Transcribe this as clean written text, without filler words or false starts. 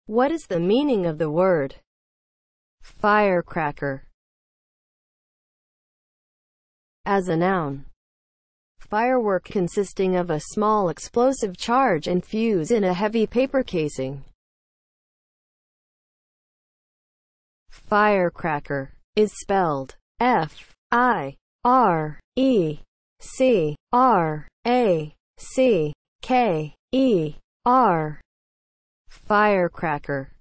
What is the meaning of the word firecracker? As a noun, firework consisting of a small explosive charge and fuse in a heavy paper casing. Firecracker is spelled F-I-R-E-C-R-A-C-K-E-R. Firecracker.